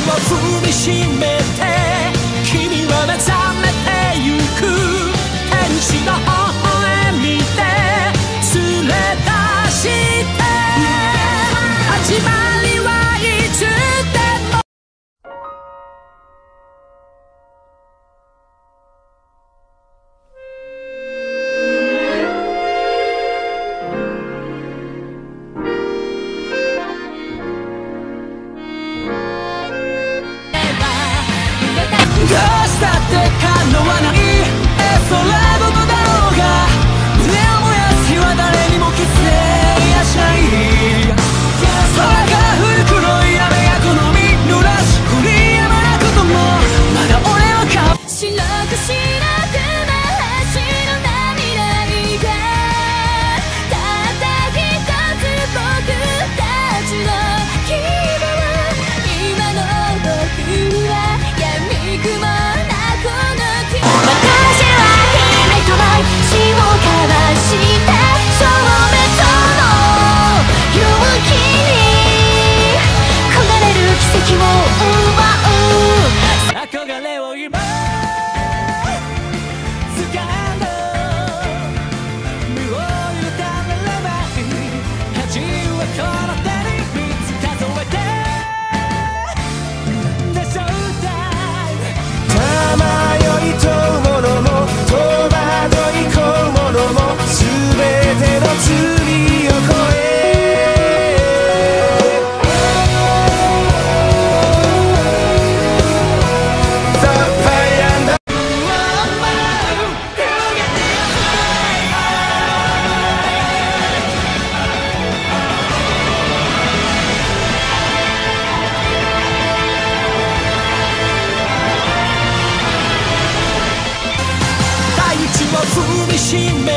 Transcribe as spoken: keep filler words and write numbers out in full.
踏みしめて君は目覚めてゆく天使の微笑みで連れ出して始まりはいつでもどうしたって叶わないそれどこだろうが胸を燃やす日は誰にも消せやしない空が降る黒い雨がこの身濡らし降りやまなこともまだ俺はか白く白く走る涙がたった一つ僕たちの希望今の僕は闇雲なこの気持ち私は君との死を交わして消滅の勇気に焦がれる奇跡を奪う憧れを今掴んだ身を委ねればいい恥はこの手にみっつ数えてでしょうたまより問うものも戸惑いこうものも全ての罪を越え大地を踏みしめ